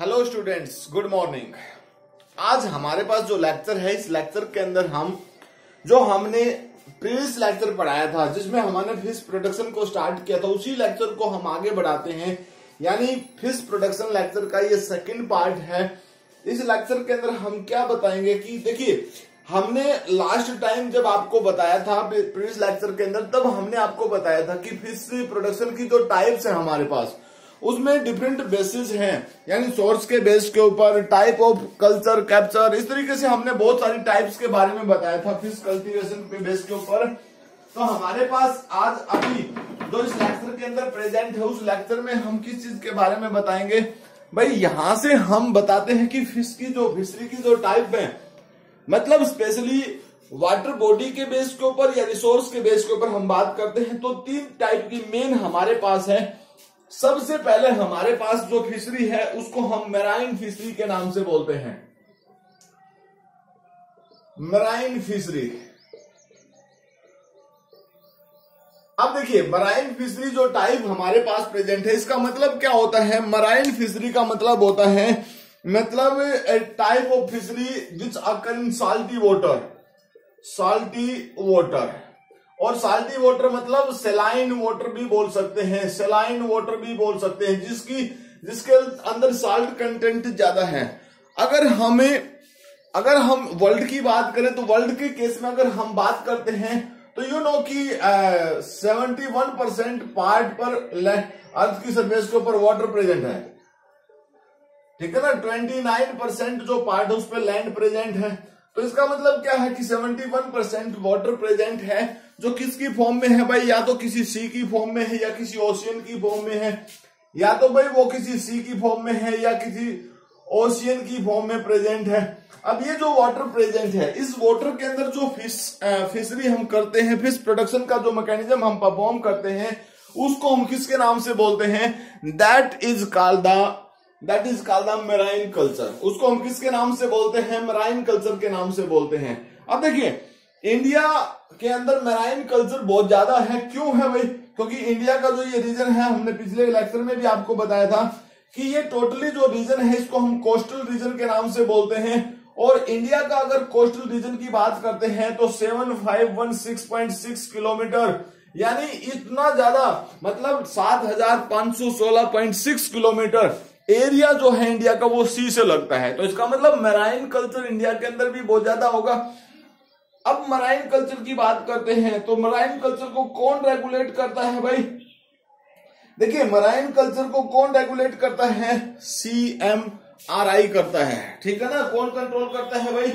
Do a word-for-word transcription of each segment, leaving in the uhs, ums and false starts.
Hello students, good morning. आज हमारे पास जो लेक्चर है, इस लेक्चर के अंदर हम जो हमने प्रीवियस लेक्चर पढ़ाया था जिसमें हमने फिश प्रोडक्शन को स्टार्ट किया था, उसी लेक्चर को हम आगे बढ़ाते हैं। यानी फिश प्रोडक्शन लेक्चर का ये सेकंड पार्ट है। इस लेक्चर के अंदर हम क्या बताएंगे कि देखिए, हमने लास्ट टाइम जब आपको बताया था प्रीवियस लेक्चर के अंदर, तब हमने आपको बताया था कि फिश प्रोडक्शन की जो टाइप्स है हमारे पास, उसमें डिफरेंट बेसिस हैं। यानी सोर्स के बेस के ऊपर, टाइप ऑफ कल्चर, कैप्चर, इस तरीके से हमने बहुत सारी टाइप्स के बारे में बताया था फिश कल्टीवेशन के बेस के ऊपर। तो हमारे पास आज अभी जो इस लेक्चर के अंदर प्रेजेंट है, उस लेक्चर में हम किस चीज के बारे में बताएंगे भाई। यहां से हम बताते हैं कि फिश की जो फिशरी की जो टाइप है, मतलब स्पेशली वाटर बॉडी के बेस के ऊपर या रिसोर्स के बेस के ऊपर हम बात करते हैं, तो तीन टाइप की मेन हमारे पास है। सबसे पहले हमारे पास जो फिशरी है उसको हम मैराइन फिशरी के नाम से बोलते हैं। Marine fishery. अब देखिए, मैराइन फिशरी जो टाइप हमारे पास प्रेजेंट है, इसका मतलब क्या होता है। मैराइन फिशरी का मतलब होता है, मतलब a type of fishery which occur in salty water. Salty water और साल्टी वाटर मतलब सेलाइन वाटर भी बोल सकते हैं, सेलाइन वाटर भी बोल सकते हैं, जिसकी जिसके अंदर साल्ट कंटेंट ज्यादा है। अगर हमें अगर हम वर्ल्ड की बात करें तो वर्ल्ड के केस में अगर हम बात करते हैं तो यू नो कि सेवेंटी वन परसेंट पार्ट पर अर्थ की सरफेस के ऊपर वाटर प्रेजेंट है, ठीक है ना। ट्वेंटी नाइन परसेंट जो पार्ट है उस पर लैंड प्रेजेंट है। तो इसका मतलब क्या है कि seventy one percent water present है, जो किसकी फॉर्म में है भाई, या तो किसी सी की फॉर्म में है या किसी ओशियन की फॉर्म में है, या तो भाई वो किसी सी की फॉर्म में है या किसी ओशियन की फॉर्म में प्रेजेंट है। अब ये जो वाटर प्रेजेंट है, इस वाटर के अंदर जो फिश फिशरी हम करते हैं, फिश प्रोडक्शन का जो मैकेनिज्म हम परफॉर्म करते हैं, उसको हम किसके नाम से बोलते हैं, that is called the that is called the marine culture. उसको हम किसके नाम से बोलते हैं, मैराइन कल्चर के नाम से बोलते हैं। अब देखिए, इंडिया के अंदर मैराइन कल्चर बहुत ज्यादा है। क्यों है भाई? क्योंकि इंडिया का जो ये रीजन है, हमने पिछले लेक्चर में भी आपको बताया था कि ये टोटली जो रीजन है, इसको हम कोस्टल रीजन के नाम से बोलते हैं। और इंडिया का अगर कोस्टल रीजन की बात करते हैं तो seven five one six point six kilometre, यानी इतना ज्यादा, मतलब सात हजार पांच सौ सोलह पॉइंट सिक्स किलोमीटर एरिया जो है इंडिया का, वो सी से लगता है। तो इसका मतलब मैराइन कल्चर इंडिया के अंदर भी बहुत ज्यादा होगा। अब मैराइन कल्चर की बात करते हैं तो मैराइन कल्चर को कौन रेगुलेट करता है भाई? देखिए, मैराइन कल्चर को कौन रेगुलेट करता है? सी एम आर आई करता है, ठीक है ना। कौन कंट्रोल करता है भाई?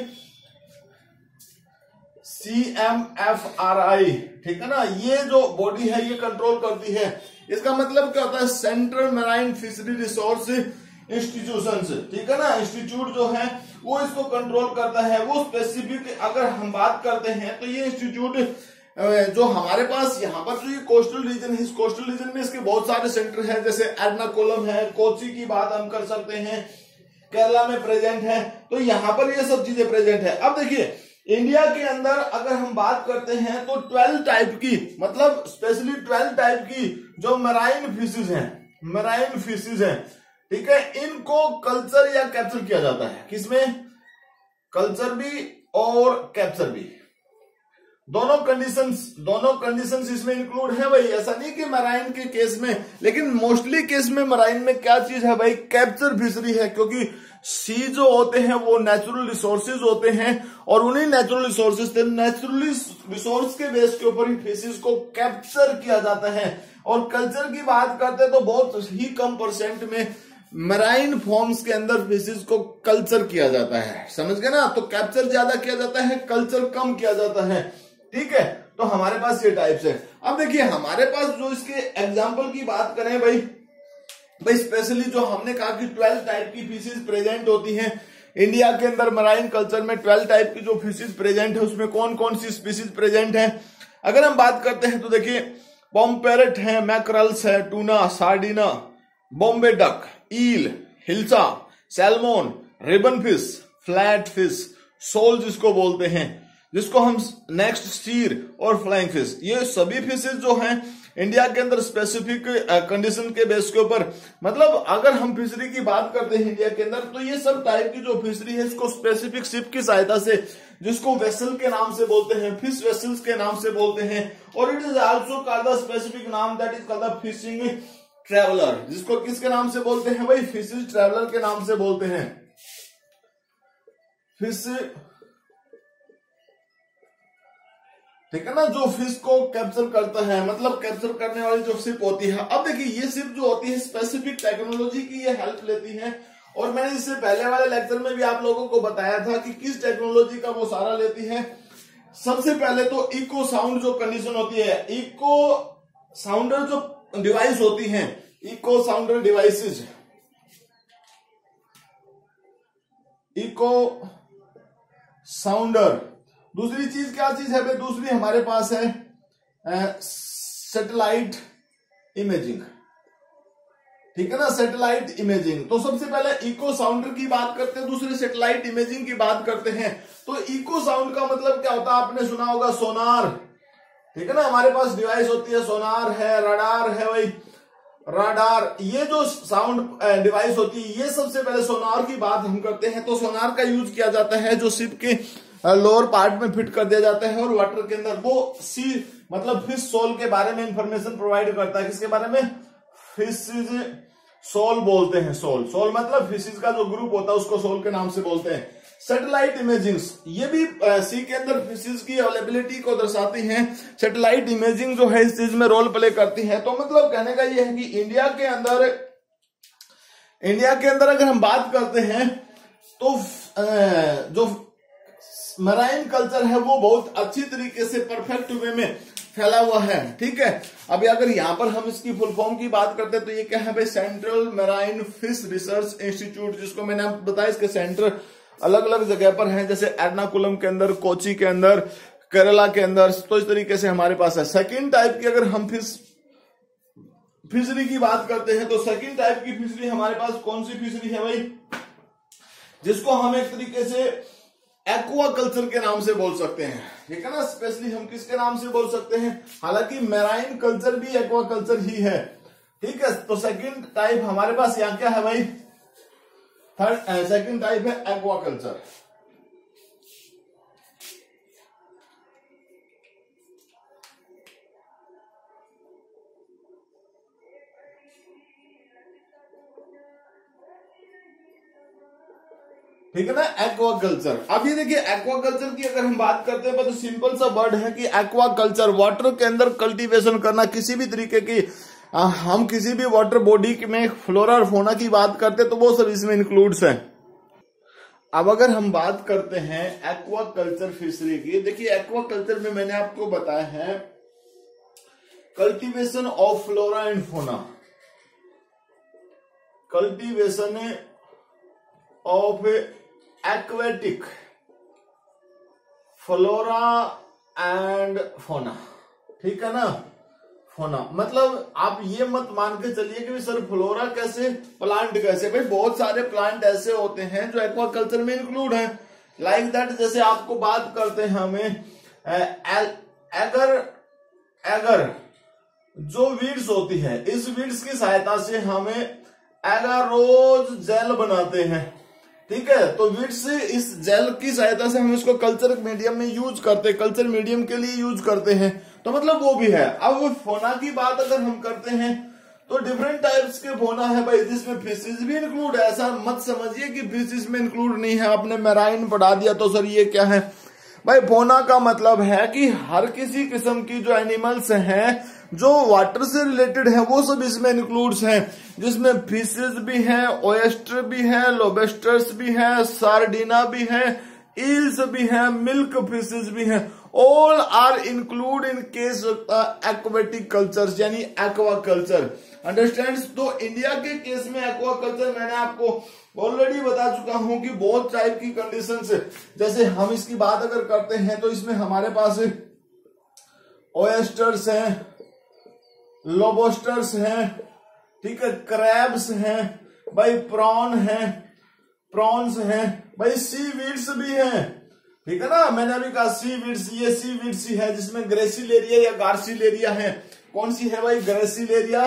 C M F R I, ठीक है ना। ये जो बॉडी है ये कंट्रोल करती है। इसका मतलब क्या होता है? Central marine fishery resource institutions, ठीक है ना। इंस्टीट्यूट जो है वो इसको कंट्रोल करता है। वो स्पेसिफिक अगर हम बात करते हैं तो ये इंस्टीट्यूट जो हमारे पास यहाँ पर जो ये कोस्टल रीजन है, इस कोस्टल रीजन में इसके बहुत सारे सेंटर हैं, जैसे एर्नाकुलम है, कोची की बात हम कर सकते हैं, केरला में प्रेजेंट है। तो यहाँ पर ये सब चीजें प्रेजेंट है। अब देखिए, इंडिया के अंदर अगर हम बात करते हैं तो ट्वेल्व टाइप की, मतलब स्पेशली ट्वेल्व टाइप की जो मैराइन फिशेज हैं, मैराइन फिशेज हैं, ठीक है, इनको कल्चर या कैप्चर किया जाता है। किसमें? कल्चर भी और कैप्चर भी, दोनों कंडीशंस दोनों कंडीशंस इसमें इंक्लूड है भाई। ऐसा नहीं कि मैराइन के केस में, लेकिन मोस्टली केस में मैराइन में क्या चीज है भाई? कैप्चर फिशरी है। क्योंकि सी जो होते हैं वो नेचुरल रिसोर्सेज होते हैं, और उन्हीं नेचुरल रिसोर्सेज से नेचुरली रिसोर्स के बेस के ऊपर ही फिशेज को कैप्चर किया जाता है। और कल्चर की बात करते हैं तो बहुत ही कम परसेंट में मैराइन फॉर्म्स के अंदर फिशेज को कल्चर किया जाता है, समझ गए ना। तो कैप्चर ज्यादा किया जाता है, कल्चर कम किया जाता है, ठीक है। तो हमारे पास ये टाइप्स है। अब देखिए, हमारे पास जो इसके एग्जाम्पल की बात करें भाई, भाई स्पेशली जो हमने कहा कि ट्वेल्व टाइप की फिशेज प्रेजेंट होती हैं इंडिया के अंदर। मैराइन कल्चर में ट्वेल्व टाइप की जो फिशेज प्रेजेंट है, उसमें कौन कौन सी स्पीसीज प्रेजेंट है अगर हम बात करते हैं तो देखिए, पॉम्पेरेट है, मैकरल्स है, tuna, sardine, Bombay duck, eel, hilsa, salmon, ribbon fish, flat fish, sole जिसको बोलते हैं, जिसको हम नेक्स्ट सीर और फ्लाइंग फिश, ये सभी फिशेज जो हैं इंडिया के अंदर स्पेसिफिक कंडीशन के बेस के ऊपर, मतलब अगर हम फिशरी की बात करते हैं इंडिया के अंदर, तो ये सब टाइप की जो फिशरी है इसको स्पेसिफिक शिप की सहायता से, जिसको वेसल के नाम से बोलते हैं, फिश वेसल्स के नाम से बोलते हैं, और it is also called the specific नाम that is called the fishing traveller, जिसको किसके नाम से बोलते हैं भाई, फिशिंग ट्रेवलर के नाम से बोलते हैं। फिश, ठीक है ना, जो फिश को कैप्चर करता है, मतलब कैप्चर करने वाली जो शिप होती है। अब देखिए ये शिप जो होती है स्पेसिफिक टेक्नोलॉजी की ये हेल्प लेती है, और मैंने इससे पहले वाले लेक्चर में भी आप लोगों को बताया था कि किस टेक्नोलॉजी का वो सहारा लेती है। सबसे पहले तो इको साउंड जो कंडीशन होती है, इको साउंडर जो डिवाइस होती हैं, echo sounder devices, echo sounder. दूसरी चीज क्या चीज है भाई, दूसरी हमारे पास है सैटेलाइट इमेजिंग, ठीक है ना, सैटेलाइट इमेजिंग। तो सबसे पहले इको साउंडर की बात करते हैं, दूसरे सैटेलाइट इमेजिंग की बात करते हैं। तो इको साउंड का मतलब क्या होता है, आपने सुना होगा सोनार, ठीक है ना, हमारे पास डिवाइस होती है, सोनार है, रडार है भाई, रडार, ये जो साउंड डिवाइस होती है, ये सबसे पहले सोनार की बात हम करते हैं। तो सोनार का यूज किया जाता है जो शिप के लोअर पार्ट में फिट कर दिया जाता है, और वाटर के अंदर वो सी मतलब फिश सोल के बारे में इंफॉर्मेशन प्रोवाइड करता है। किसके बारे में, फिश सोल बोलते हैं, सोल, सोल मतलब फिशिज का जो ग्रुप होता है उसको सोल के नाम से बोलते हैं। सैटेलाइट इमेजिंग, ये भी सी के अंदर फिशेज की अवेलेबिलिटी को दर्शाती हैं। सैटेलाइट इमेजिंग जो है इस चीज में रोल प्ले करती है। तो मतलब कहने का ये है कि इंडिया के अंदर, इंडिया के अंदर अगर हम बात करते हैं तो जो मराइन कल्चर है वो बहुत अच्छी तरीके से परफेक्ट वे में फैला हुआ है, ठीक है। अभी अगर यहां पर हम इसकी फुल फॉर्म की बात करते हैं तो ये क्या है भाई, central marine fish research institute, जिसको मैंने आपको बताया इसके सेंटर अलग अलग जगह पर हैं, जैसे एर्नाकुलम के अंदर, कोची के अंदर, केरला के अंदर। तो इस तरीके से हमारे पास है। सेकंड टाइप की अगर हम फिश फिशरी की बात करते हैं तो सेकंड टाइप की फिशरी हमारे पास कौन सी फिशरी है भाई, जिसको हम एक तरीके से एक्वा कल्चर के नाम से बोल सकते हैं, ठीक है ना। स्पेशली हम किसके नाम से बोल सकते हैं, हालांकि मैराइन कल्चर भी एक्वा कल्चर ही है, ठीक है। तो सेकंड टाइप हमारे पास यहाँ क्या है भाई, थर्ड सेकंड टाइप है एक्वा कल्चर। ठीक है ना, एक्वाकल्चर। अब ये देखिए एक्वाकल्चर की अगर हम बात करते हैं तो सिंपल सा वर्ड है कि एक्वाकल्चर वाटर के अंदर कल्टीवेशन करना, किसी भी तरीके की आ, हम किसी भी वाटर बॉडी में फ्लोरा और फौना की बात करते हैं तो वो सब इसमें इंक्लूड्स हैं। अब अगर हम बात करते हैं एक्वाकल्चर फिशरी की, देखिए एक्वाकल्चर में मैंने आपको बताया है cultivation of flora and fauna, cultivation of aquatic flora and fauna, ठीक है ना। फौना मतलब आप ये मत मान के चलिए कि सर फ्लोरा कैसे, प्लांट कैसे, भाई बहुत सारे प्लांट ऐसे होते हैं जो एक्वाकल्चर में इंक्लूड हैं। लाइक दैट, जैसे आपको बात करते हैं हमें एगर एगर जो वीड्स होती है, इस वीड्स की सहायता से हमें एगारोज जेल बनाते हैं, ठीक है। तो वीड्स इस जेल की सहायता से हम इसको कल्चर मीडियम में यूज करते हैं, कल्चर मीडियम के लिए यूज करते हैं, तो मतलब वो भी है। अब फौना की बात अगर हम करते हैं तो डिफरेंट टाइप्स के फौना है भाई, जिसमें फिशेज भी इंक्लूड है। ऐसा मत समझिए कि फिशेज में इंक्लूड नहीं है, आपने मैराइन पढ़ा दिया तो सर ये क्या है भाई। फौना का मतलब है कि हर किसी किस्म की जो एनिमल्स हैं जो वाटर से रिलेटेड है वो सब इसमें इंक्लूड्स हैं, जिसमें फिशेज भी हैं, ओयस्टर भी है, लोबस्टर्स भी हैं, सार्डिना भी है, ईल्स भी हैं, मिल्क फिशेज भी हैं। All are include in case aquatic cultures यानी एक्वा कल्चर, अंडरस्टैंड। तो इंडिया के केस में एक्वा कल्चर मैंने आपको ऑलरेडी बता चुका हूं कि बहुत टाइप की कंडीशंस, जैसे हम इसकी बात अगर करते हैं तो इसमें हमारे पास ओयस्टर्स हैं, लोबस्टर्स हैं, ठीक है, क्रैब्स हैं भाई, प्रॉन हैं, प्रॉन्स हैं भाई, सी वीड्स भी हैं, ठीक है ना। मैंने अभी कहा सी वीड्स, ये सी वीड्स है जिसमें ग्रेसिलेरिया या गार्सिलेरिया है। कौन सी है भाई? ग्रेसिलेरिया,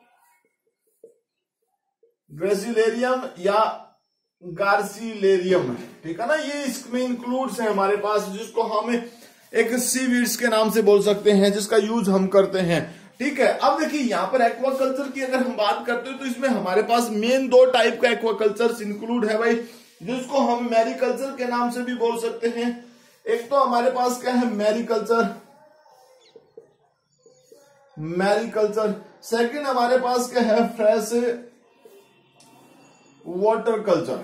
ग्रेसिलेरियम या गार्सिलेरियम, ठीक है ना। ये इसमें इंक्लूड्स है हमारे पास, जिसको हम एक सी वीड्स के नाम से बोल सकते हैं, जिसका यूज हम करते हैं, ठीक है। अब देखिए यहाँ पर एक्वाकल्चर की अगर हम बात करते हैं तो इसमें हमारे पास मेन दो टाइप का एक्वाकल्चर इंक्लूड है भाई, जिसको हम मैरीकल्चर के नाम से भी बोल सकते हैं। एक तो हमारे पास क्या है? Mariculture, mariculture. सेकंड हमारे पास क्या है? फ्रेश वाटर कल्चर,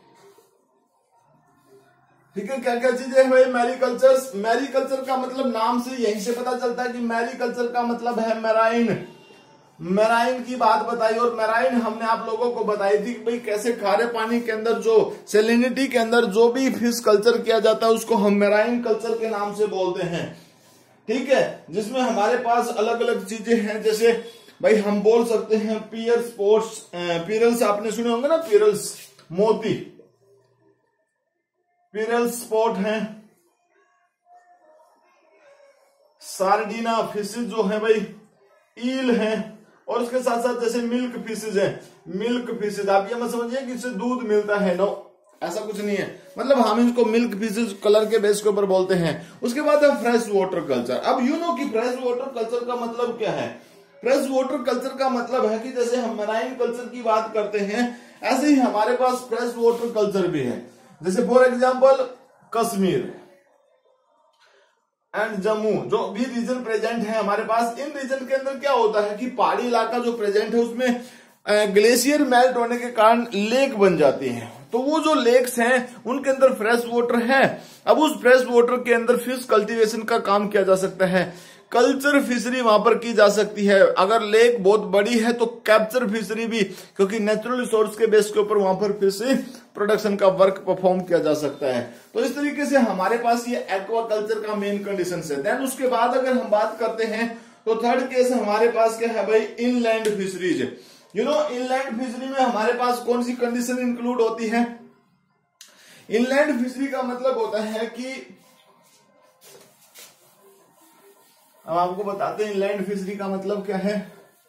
ठीक है। क्या क्या चीजें है भाई? मैरीकल्चर। मैरीकल्चर का मतलब नाम से यहीं से पता चलता है कि मैरीकल्चर का मतलब है मैराइन, मैराइन की बात बताई। और मैराइन हमने आप लोगों को बताई थी कि भाई कैसे खारे पानी के अंदर जो सैलिनिटी के अंदर जो भी फिश कल्चर किया जाता है उसको हम मैराइन कल्चर के नाम से बोलते हैं, ठीक है। जिसमें हमारे पास अलग अलग चीजें हैं, जैसे भाई हम बोल सकते हैं पियर स्पोर्ट्स, पियरल्स आपने सुने होंगे ना, पियरल्स मोती, पियरल स्पॉट हैं। सार्डिना फिशेज जो है भाई, ईल हैं। और उसके साथ साथ जैसे मिल्क फिशेज है, मिल्क फिशेज आप ये मत समझिए कि इससे दूध मिलता है, नो, ऐसा कुछ नहीं है। मतलब हम इसको मिल्क फिशेज कलर के बेस के ऊपर बोलते हैं। उसके बाद है फ्रेश वाटर कल्चर। अब यू नो कि फ्रेश वाटर कल्चर का मतलब क्या है? फ्रेश वाटर कल्चर का मतलब है कि जैसे हम मैराइन कल्चर की बात करते हैं, ऐसे ही हमारे पास फ्रेश वाटर कल्चर भी है। जैसे for example Kashmir and Jammu जो भी रीजन प्रेजेंट है हमारे पास, इन रीजन के अंदर क्या होता है कि पहाड़ी इलाका जो प्रेजेंट है उसमें ग्लेशियर मेल्ट होने के कारण लेक बन जाती है। तो वो जो लेक्स हैं उनके अंदर फ्रेश वाटर है। अब उस फ्रेश वाटर के अंदर फिश कल्टीवेशन का काम किया जा सकता है, कल्चर फिशरी वहां पर की जा सकती है। अगर लेक बहुत बड़ी है तो कैप्चर फिशरी भी, क्योंकि नेचुरल रिसोर्स के बेस के ऊपर वहां पर फिश प्रोडक्शन का वर्क परफॉर्म किया जा सकता है। तो इस तरीके से हमारे पास ये एक्वाकल्चर का मेन कंडीशन है। देन उसके बाद अगर हम बात करते हैं तो थर्ड केस हमारे पास क्या है भाई? Inland fisheries. You know inland fishery में हमारे पास कौन सी कंडीशन इंक्लूड होती है? इनलैंड फिशरी का मतलब होता है कि, अब आपको बताते हैं इनलैंड फिशरी का मतलब क्या है।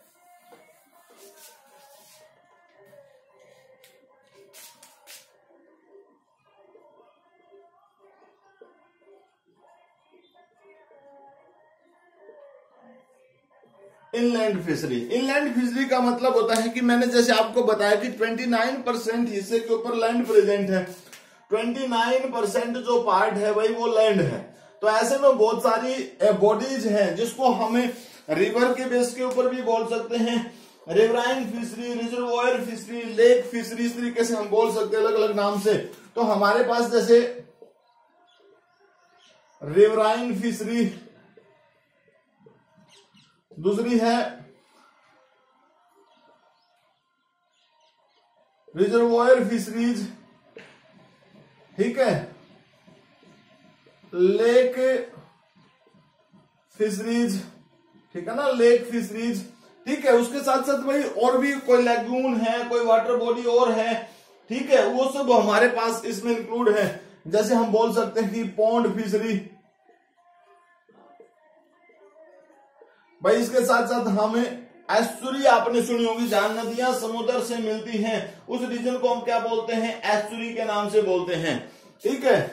इनलैंड फिशरी, इनलैंड फिशरी का मतलब होता है कि मैंने जैसे आपको बताया कि उनतीस परसेंट हिस्से के ऊपर लैंड प्रेजेंट है, उनतीस परसेंट जो पार्ट है भाई वो लैंड है। तो ऐसे में बहुत सारी बॉडीज हैं जिसको हमें रिवर के बेस के ऊपर भी बोल सकते हैं, riverine fishery, reservoir fishery, lake fishery, इस तरीके से हम बोल सकते हैं अलग अलग नाम से। तो हमारे पास जैसे रिवराइन फिशरी, दूसरी है रिजर्वोयर फिशरीज, ठीक है, लेक फिशरीज, ठीक है ना, लेक फिशरीज, ठीक है। उसके साथ साथ भाई और भी कोई लैगून है, कोई वाटर बॉडी और है, ठीक है, वो सब हमारे पास इसमें इंक्लूड है। जैसे हम बोल सकते हैं कि पॉन्ड फिशरी भाई। इसके साथ साथ हमें एस्चुरी आपने सुनी होगी, जहां नदियां समुद्र से मिलती हैं उस रीजन को हम क्या बोलते हैं? एस्चुरी के नाम से बोलते हैं, ठीक है,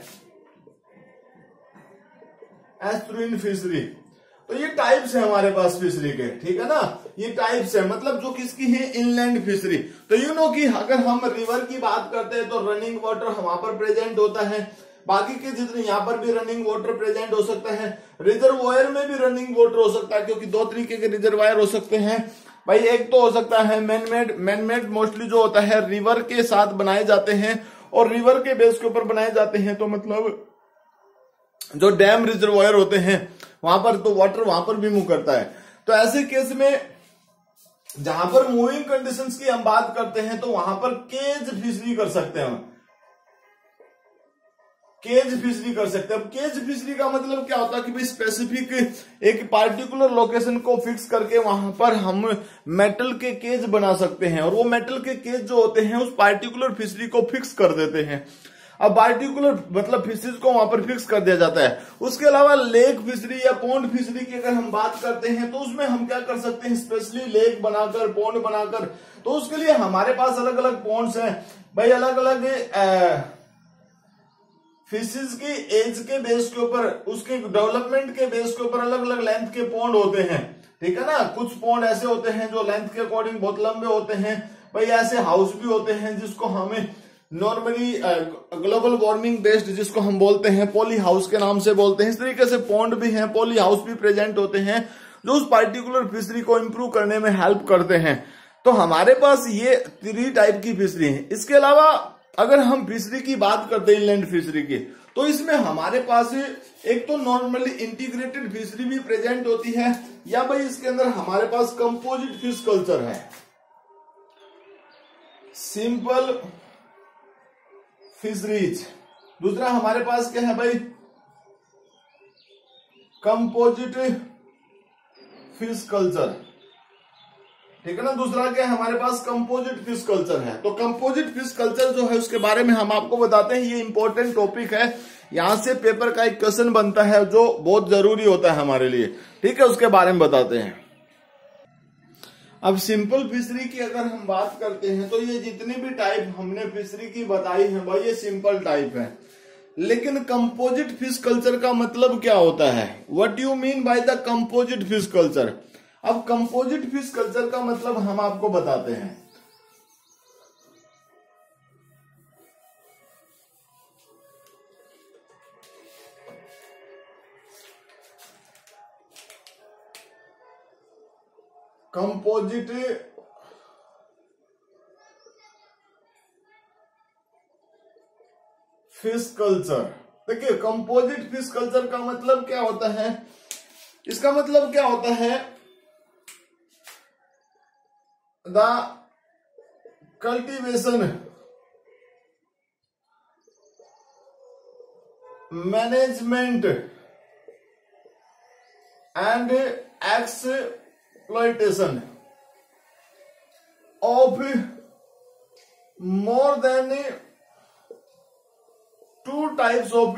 एस्चुरिन फिशरी। तो ये टाइप्स है हमारे पास फिशरी के, ठीक है ना, ये टाइप्स है, मतलब जो किसकी है? Inland fishery. तो यू नो कि अगर हम रिवर की बात करते हैं तो रनिंग वाटर वहां पर प्रेजेंट होता है, बाकी के जितने यहाँ पर भी रनिंग वाटर प्रेजेंट हो सकता है, रिजर्वायर में भी रनिंग वाटर हो सकता है, क्योंकि दो तरीके के रिजर्वायर हो सकते हैं भाई। एक तो हो सकता है मैनमेड, मैनमेड मोस्टली जो होता है रिवर के साथ बनाए जाते हैं और रिवर के बेस के ऊपर बनाए जाते हैं। तो मतलब जो डैम रिजर्वायर होते हैं वहां पर तो वाटर वहां पर भी मूव करता है। तो ऐसे केस में जहां पर मूविंग कंडीशंस की हम बात करते हैं तो वहां पर केज फिशरी कर सकते हैं, हम केज फिशरी कर सकते हैं। अब केज फिशरी का मतलब क्या होता है कि भाई स्पेसिफिक एक पार्टिकुलर लोकेशन को फिक्स करके वहां पर हम मेटल के केज बना सकते हैं और वो मेटल के केज जो होते हैं उस पार्टिकुलर फिशरी को फिक्स कर देते हैं। अब पार्टिकुलर मतलब फिशरीज को वहां पर फिक्स कर दिया जाता है। उसके अलावा लेक फिशरी या पॉन्ड फिशरी की अगर हम बात करते हैं तो उसमें हम क्या कर सकते हैं, स्पेशली लेक बनाकर, पॉन्ड बनाकर, तो उसके लिए हमारे पास अलग अलग पॉन्ड्स हैं भाई, अलग अलग फिशेज की एज के बेस के ऊपर, उसके डेवलपमेंट के बेस के ऊपर अलग अलग लेंथ के पॉन्ड होते हैं, ठीक है ना। कुछ पॉन्ड ऐसे होते हैं जो लेंथ के अकॉर्डिंग बहुत लंबे होते हैं भाई, ऐसे हाउस भी होते हैं जिसको हमें नॉर्मली ग्लोबल वार्मिंग बेस्ड जिसको हम बोलते हैं पॉली हाउस के नाम से बोलते हैं। इस तरीके से पॉन्ड भी हैं, पॉली हाउस भी प्रेजेंट होते हैं जो उस पर्टिकुलर फिशरी को इंप्रूव करने में हेल्प करते हैं। तो हमारे पास ये थ्री टाइप की फिशरी है। इसके अलावा अगर हम फिशरी की बात करते हैं, इनलैंड फिशरी की, तो इसमें हमारे पास एक तो नॉर्मली इंटीग्रेटेड फिशरी भी प्रेजेंट होती है, या भाई इसके अंदर हमारे पास कंपोजिट फिश कल्चर है, सिंपल फिशरीज। दूसरा हमारे पास क्या है भाई, कंपोजिट फिश कल्चर, ठीक है ना। दूसरा क्या है हमारे पास, कंपोजिट फिश कल्चर है। तो कंपोजिट फिश कल्चर जो है उसके बारे में हम आपको बताते हैं, ये इंपॉर्टेंट टॉपिक है, यहां से पेपर का एक क्वेश्चन बनता है जो बहुत जरूरी होता है हमारे लिए, ठीक है, उसके बारे में बताते हैं। अब सिंपल फिशरी की अगर हम बात करते हैं तो ये जितनी भी टाइप हमने फिशरी की बताई है भाई, ये सिंपल टाइप है। लेकिन कंपोजिट फिश कल्चर का मतलब क्या होता है, what you mean by the composite fish culture. अब कंपोजिट फिश कल्चर का मतलब हम आपको बताते हैं। कंपोजिट फिश कल्चर, देखिए कंपोजिट फिश कल्चर का मतलब क्या होता है, इसका मतलब क्या होता है, the cultivation, management and exploitation of more than two types of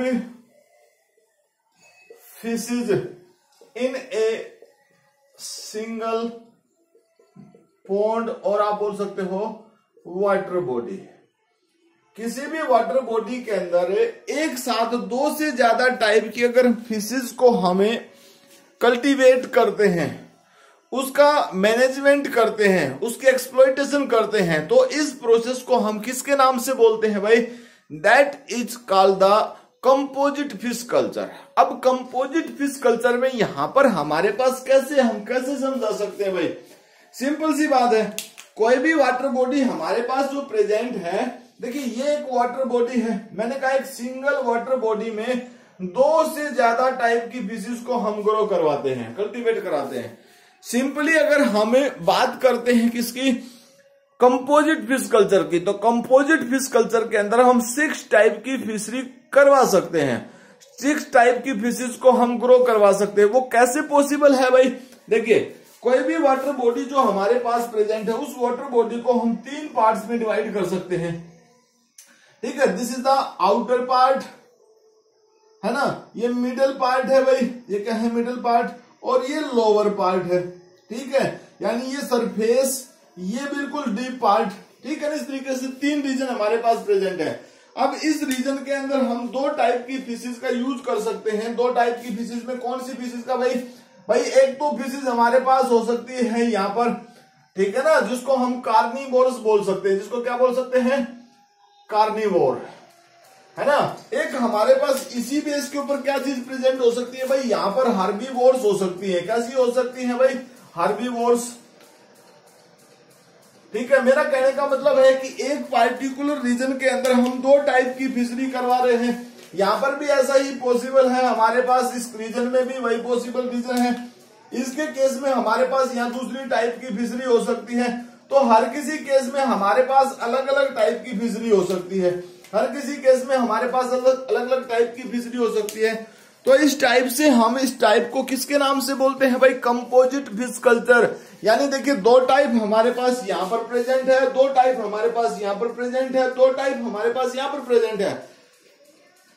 fishes in a single pond, और आप बोल सकते हो वाटर बॉडी। किसी भी वाटर बॉडी के अंदर एक साथ दो से ज्यादा टाइप की अगर फिशेज को हमें कल्टीवेट करते हैं, उसका मैनेजमेंट करते हैं, उसके एक्सप्लॉयटेशन करते हैं, तो इस प्रोसेस को हम किसके नाम से बोलते हैं भाई, that is called the composite fish culture. अब कंपोजिट फिश कल्चर में यहां पर हमारे पास कैसे हम कैसे समझा सकते हैं भाई, सिंपल सी बात है, कोई भी वाटर बॉडी हमारे पास जो प्रेजेंट है, देखिए ये एक वाटर बॉडी है, मैंने कहा एक सिंगल वाटर बॉडी में दो से ज्यादा टाइप की फिशेज को हम ग्रो करवाते हैं, कल्टीवेट कराते हैं। सिंपली अगर हमें बात करते हैं किसकी, कंपोजिट फिश कल्चर की, तो कंपोजिट फिश कल्चर के अंदर हम सिक्स टाइप की फिशरी करवा सकते हैं, सिक्स टाइप की फिशेज को हम ग्रो करवा सकते हैं। वो कैसे पॉसिबल है भाई, देखिए कोई भी वाटर बॉडी जो हमारे पास प्रेजेंट है, उस वाटर बॉडी को हम तीन पार्ट्स में डिवाइड कर सकते हैं, ठीक है। This is the outer part, है ना, ये मिडल पार्ट है भाई, ये क्या है मिडल पार्ट, और ये लोअर पार्ट है, ठीक है, यानी ये सरफेस, ये बिल्कुल डीप पार्ट, ठीक है ना। इस तरीके से तीन रीजन हमारे पास प्रेजेंट है। अब इस रीजन के अंदर हम दो टाइप की फिशेज का यूज कर सकते हैं। दो टाइप की फिशेज में कौन सी फिशेज का भाई, भाई एक तो फिशेज हमारे पास हो सकती है यहाँ पर, ठीक है ना, जिसको हम कार्निवोरस बोल सकते हैं, जिसको क्या बोल सकते हैं, कार्निवोर, है ना। एक हमारे पास इसी बेस के ऊपर क्या चीज प्रेजेंट हो सकती है भाई, यहाँ पर हर्बीवोर्स हो सकती है। कैसी हो सकती है भाई, हर्बीवोर्स, ठीक है। मेरा कहने का मतलब है कि एक पार्टिकुलर रीजन के अंदर हम दो टाइप की फिशरी करवा रहे हैं, यहां पर भी ऐसा ही पॉसिबल है हमारे पास, इस रीजन में भी वही पॉसिबल रीजन है। इसके केस में हमारे पास यहाँ दूसरी टाइप की फिशरी हो सकती है। तो हर किसी केस में हमारे पास अलग अलग टाइप की फिशरी हो सकती है, हर किसी केस में हमारे पास अलग अलग अलग टाइप की फिशरी हो सकती है। तो इस टाइप से हम इस टाइप को किसके नाम से बोलते हैं भाई, कंपोजिट फिश कल्चर। यानी देखिए दो टाइप हमारे पास यहाँ पर प्रेजेंट है, दो टाइप हमारे पास यहाँ पर प्रेजेंट है, दो टाइप हमारे पास यहाँ पर प्रेजेंट है।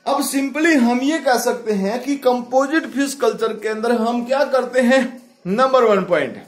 अब सिंपली हम ये कह सकते हैं कि कंपोजिट फिश कल्चर के अंदर हम क्या करते हैं, नंबर वन पॉइंट,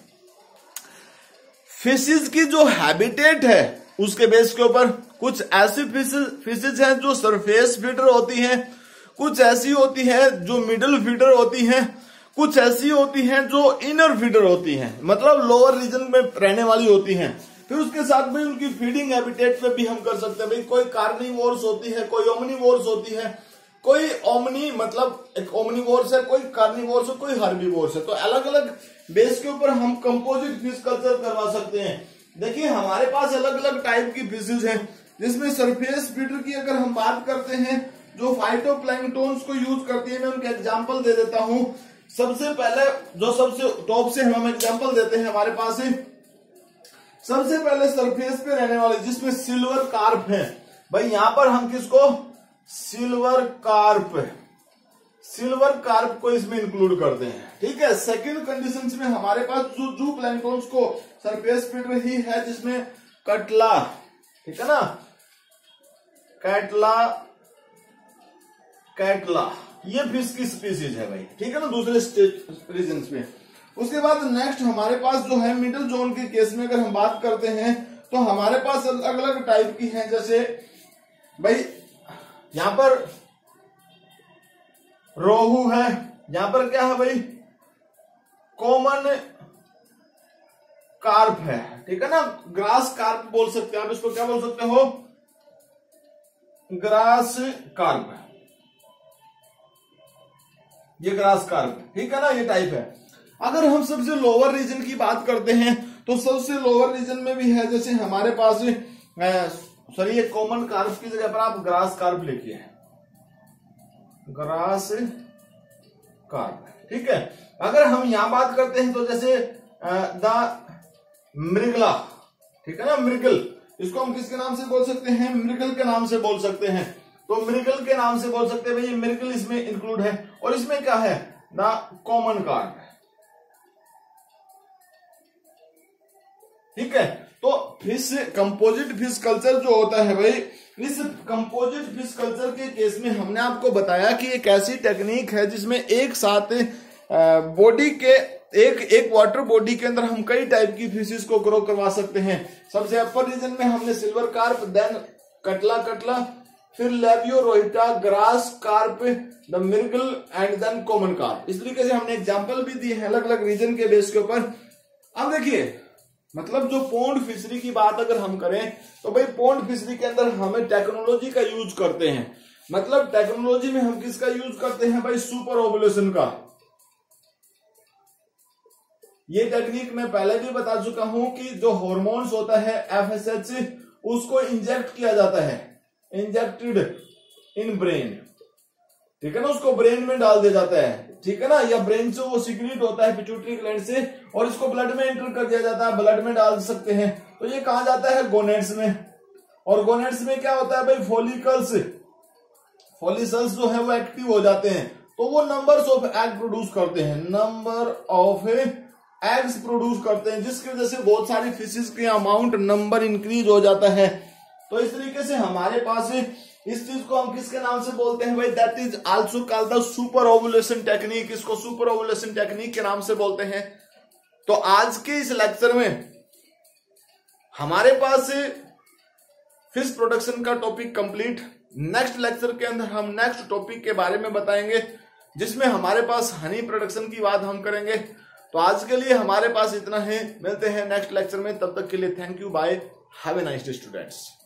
फिशेज की जो हैबिटेट है उसके बेस के ऊपर कुछ ऐसी फिशेज हैं जो सरफेस फीडर होती हैं, कुछ ऐसी होती है जो मिडिल फीडर होती हैं, कुछ ऐसी होती हैं जो इनर फीडर होती हैं, मतलब लोअर रीजन में रहने वाली होती हैं। फिर उसके साथ में उनकी फीडिंग हैबिटेट पे भी हम कर सकते हैं भाई, कोई कार्निवोर्स होती है, कोई ओमनिवोर्स होती है, कोई ओमनी मतलब एक ओमनिवोर्स है, कोई कार्निवोर्स है, कोई हर्बीवोर्स है। तो अलग अलग बेस के ऊपर हम कंपोजिट फिश कल्चर करवा सकते हैं। देखिए हमारे पास अलग अलग टाइप की फिशेज हैं, जिसमें सरफेस फीडर की अगर हम बात करते हैं जो फाइटोप्लैंक्टन्स को यूज करती है, मैं उनके एग्जांपल दे देता हूं। सबसे पहले जो सबसे टॉप से हम एग्जांपल देते हैं हमारे पास है, सबसे पहले सरफेस पे रहने वाले जिसमें सिल्वर कार्प है। भाई यहां पर हम किसको, सिल्वर कार्प, सिल्वर कार्प को इसमें इंक्लूड करते हैं, ठीक है। सेकंड कंडीशंस में हमारे पास जो जू प्लैंक्टन्स को सरफेस फीडर ही है, जिसमें कटला, ठीक है ना, कैटला, कैटला ये फिश की स्पीसीज है भाई, ठीक है ना, दूसरे स्टेट रीजन में। उसके बाद नेक्स्ट हमारे पास जो है मिडिल जोन के केस में अगर हम बात करते हैं तो हमारे पास अलग अलग टाइप की हैं, जैसे भाई यहां पर रोहू है, यहां पर क्या है भाई, कॉमन कार्प है, ठीक है ना, ग्रास कार्प बोल सकते हैं आप इसको, क्या बोल सकते हो, ग्रास कार्प, ये ग्रास कार्प, ठीक है ना, ये टाइप है। अगर हम सबसे लोअर रीजन की बात करते हैं तो सबसे लोअर रीजन में भी है, जैसे हमारे पास सॉरी ये कॉमन कार्प की जगह पर आप ग्रास कार्प लिखिए, ग्रास कार्प, ठीक है। अगर हम यहां बात करते हैं तो जैसे द मृगला, ठीक है ना, मृगल, इसको हम किसके नाम से बोल सकते हैं, मृगल के नाम से बोल सकते हैं। तो मृगल के नाम से बोल सकते हैं भाई, ये मृगल इसमें इंक्लूड है। और इसमें क्या है, द कॉमन कार्प, ठीक है। तो फिश कंपोजिट फिश कल्चर जो होता है भाई, इस कंपोजिट फिश कल्चर के केस में हमने आपको बताया कि एक ऐसी टेक्निक है जिसमें एक साथ बॉडी के एक एक वाटर बॉडी के अंदर हम कई टाइप की फिशेस को ग्रो करवा सकते हैं। सबसे अपर रीजन में हमने silver carp, then catla catla, फिर labeo rohita, grass carp, the mrigal and then common carp. इस तरीके से हमने एग्जांपल भी दिए हैं अलग अलग रीजन के बेस के ऊपर। अब देखिए मतलब जो पोंड फिशरी की बात अगर हम करें तो भाई पोंड फिशरी के अंदर हमें टेक्नोलॉजी का यूज करते हैं। मतलब टेक्नोलॉजी में हम किसका यूज करते हैं भाई, सुपर ओवुलेशन का। ये टेक्निक मैं पहले भी बता चुका हूं कि जो हॉर्मोन्स होता है एफ एस एच, उसको इंजेक्ट किया जाता है, इंजेक्टेड इन ब्रेन, ठीक है ना, उसको ब्रेन में डाल दिया जाता है, ठीक है ना, या ब्रेन से वो सीक्रेट होता है पिट्यूटरी ग्लैंड से, और इसको ब्लड में एंटर कर दिया जाता है, ब्लड में डाल सकते हैं। तो ये कहां जाता है, गोनेड्स में। और गोनेड्स में क्या होता है भाई, फॉलिकल्स, फॉलिकल्स जो है वो एक्टिव हो जाते हैं, तो वो नंबर्स ऑफ एग प्रोड्यूस करते हैं, नंबर ऑफ एग्स प्रोड्यूस करते हैं, जिसकी वजह से बहुत सारी फिशेस के अमाउंट नंबर इंक्रीज हो जाता है। तो इस तरीके से हमारे पास इस चीज को हम किसके नाम से बोलते हैं भाई, that is also called the super ovulation technique. इसको सुपर ओवुलेशन टेक्निक के नाम से बोलते हैं। तो आज के इस लेक्चर में हमारे पास फिश प्रोडक्शन का टॉपिक कंप्लीट। नेक्स्ट लेक्चर के अंदर हम नेक्स्ट टॉपिक के बारे में बताएंगे, जिसमें हमारे पास हनी प्रोडक्शन की बात हम करेंगे। तो आज के लिए हमारे पास इतना है, मिलते हैं नेक्स्ट लेक्चर में, तब तक के लिए thank you, bye, have a nice day students.